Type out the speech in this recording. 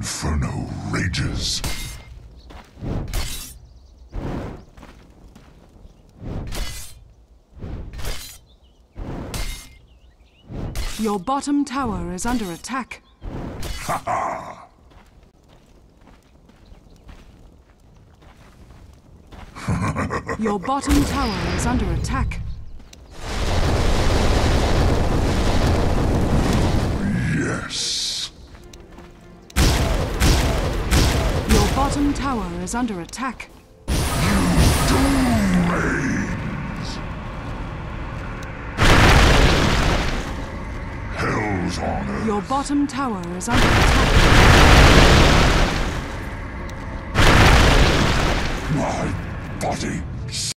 inferno rages. Your bottom tower is under attack. Ha ha! Your bottom tower is under attack. Yes. Your bottom tower is under attack. Hell's on earth. Your bottom tower is under attack. My body